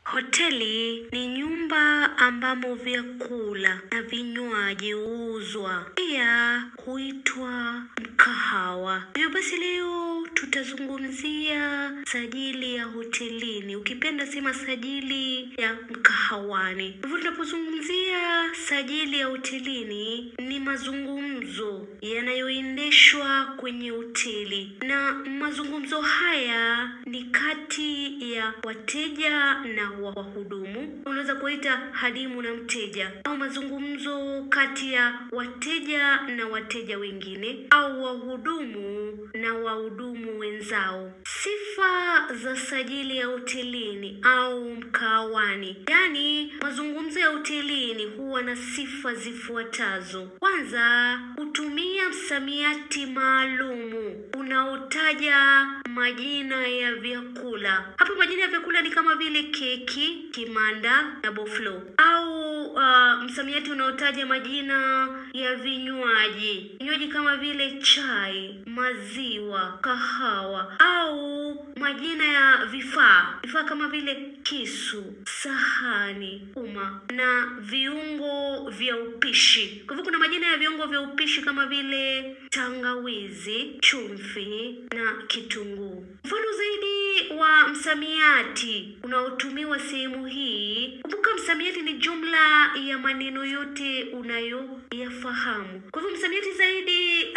Hoteli ni nyumba ambamo vyakula na vinywaji huuzwa. Pia huitwa mkahawa. Hivyo basi leo tutazungumzia sajili ya hotelini. Ukipenda sema sajili ya mkahawani. Hivyo tunapozungumzia sajili ya hotelini ni mazungumzo yanayoendeshwa kwenye hoteli. Na mazungumzo haya ni kati ya wateja na wahudumu. Unaweza kuita hadimu na mteja, au mazungumzo kati ya wateja na wateja wengine, au wahudumu na wahudumu wenzao. Sifa za sajili ya hotelini au mkahawani. Yaani mazungumzo ya hotelini huwa na sifa zifuatazo. Kwanza, hutumia msamiati maalumu unaotaja majina ya vyakula. Hapa majina ya vyakula ni kama vile keki, kimanda na boflo. Au msamiati unaotaja majina ya vinywaji. Vinywaji kama vile chai, maziwa, kahawa. Au majina ya vifaa. Vifaa kama vile kisu, sahani, uma na viungo vya upishi. Kwa hivyo kuna majina ya viungo vya upishi kama vile tangawizi, chumvi na kitunguu. Mfano zaidi wa msamiati unaotumiwa sehemu hii. Kumbuka msamiati ni jumla ya maneno yote unayoyafahamu. Kwa hivyo msamiati zaidi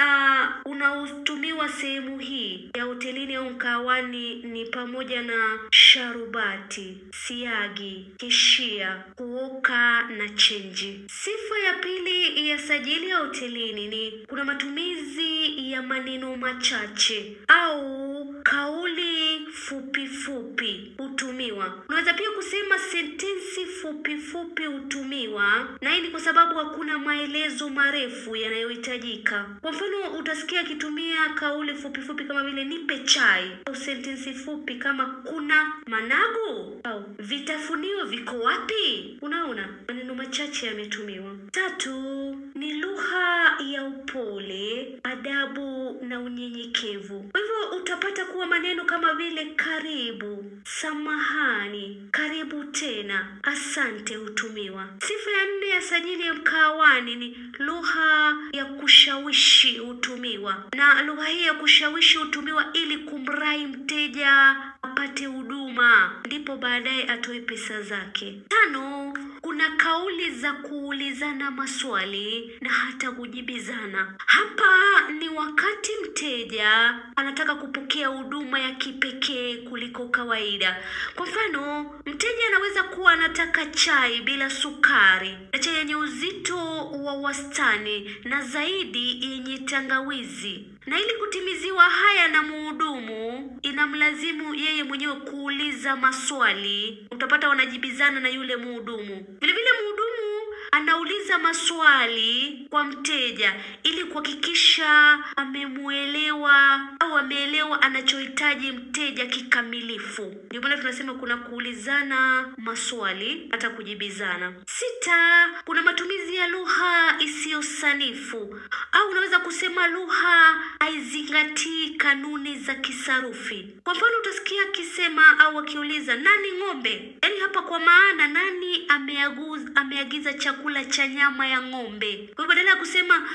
unaotumiwa sehemu hii ya hotelini au mkahawani ni pamoja na sharubati, siagi, kishia, kuoka na chenji. Sifa ya pili ya sajili ya hotelini ni kuna matumizi ya maneno machache au kauli fupi hutumiwa. Unaweza pia kusema sentensi fupi hutumiwa, na hii ni kwa sababu hakuna maelezo marefu yanayohitajika. Kwa mfano utasikia akitumia kauli fupi kama vile nipe chai, au sentensi fupi kama kuna managu, au vitafunio viko wapi. Unaona, maneno machache yametumiwa. Tatu, ni lugha ya upole, adabu na unyenyekevu. Kwa hivyo utapata kuwa maneno kama vile karibu, samahani, karibu tena, asante hutumiwa. Sifa ya 4 ya sajili ya mkahawani ni lugha ya kushawishi hutumiwa. Na lugha hii ya kushawishi hutumiwa ili kumrai mteja apate huduma, ndipo baadaye atoe pesa zake. 5, kuna kauli za kuulizana maswali na hata kujibizana. Hapa ni wakati mteja anataka kupokea huduma ya kipekee kuliko kawaida. Kwa mfano, mteja anaweza kuwa anataka chai bila sukari, na chai yenye uzito wa wastani na zaidi yenye tangawizi. Na ili kutimiziwa haya na mhudumu, inamlazimu yeye mwenyewe kuuliza maswali. Utapata wanajibizana na yule mhudumu. Vile vile mhudumu anauliza maswali kwa mteja ili kuhakikisha amemuelewa au ameelewa anachohitaji mteja kikamilifu. Ndio maana tunasema kuna kuulizana maswali hata kujibizana. 6, kuna matumizi ya lugha isiyo sanifu, au unaweza kusema lugha haizingatii kanuni za kisarufi. Kwa mfano utasikia akisema au akiuliza nani ng'ombe? Yaani hapa kwa maana nani ameagiza chakula cha nyama ya ng'ombe. Kwa hivyo badala ya kusema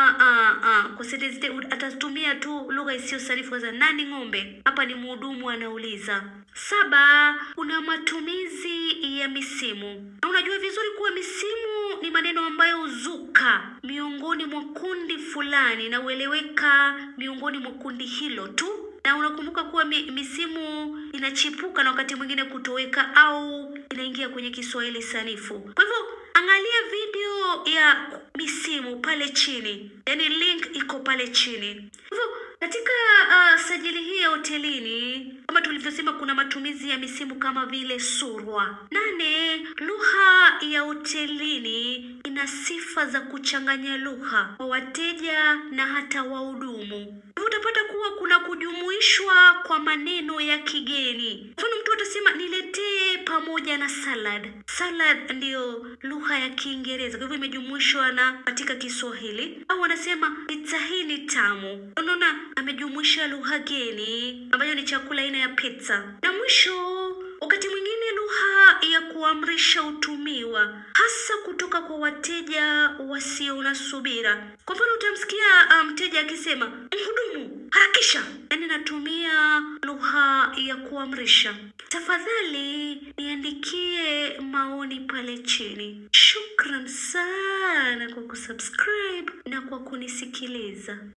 kwa sentensi atatumia tu lugha isiyo sanifu kwanza, nani ng'ombe? Hapa ni mhudumu anauliza. 7, kuna matumizi ya misimu. Na unajua vizuri kuwa misimu ni maneno ambayo huzuka miongoni mwa kundi fulani na ueleweka miongoni mwa kundi hilo tu. Na unakumbuka kuwa misimu inachipuka na wakati mwingine kutoweka au inaingia kwenye Kiswahili sanifu. Kwa hivyo angalia video ya misimu pale chini. Yaani link iko pale chini. Hivyo katika sajili hii ya hotelini, kama tulivyosema, kuna matumizi ya misimu kama vile surwa. 8, lugha ya hotelini ina sifa za kuchanganya lugha kwa wateja na hata wahudumu. Utapata kuwa kuna kujumuishwa kwa maneno ya kigeni. Mfano mtu atasema niletee pamoja na salad. Salad ndio lugha ya Kiingereza, kwa hivyo imejumuishwa na katika Kiswahili. Au wanasema pizza hii ni tamu. Unaona, amejumuisha lugha geni ambayo ni chakula aina ya pizza. Na mwisho, wakati mwingine lugha kuamrisha utumiwa, hasa kutoka kwa wateja wasio na subira. Kwa mfano utamsikia mteja akisema, "Mhudumu, harakisha." Yaani natumia lugha ya kuamrisha. Tafadhali niandikie maoni pale chini. Shukran sana kwa kusubscribe na kwa kunisikiliza.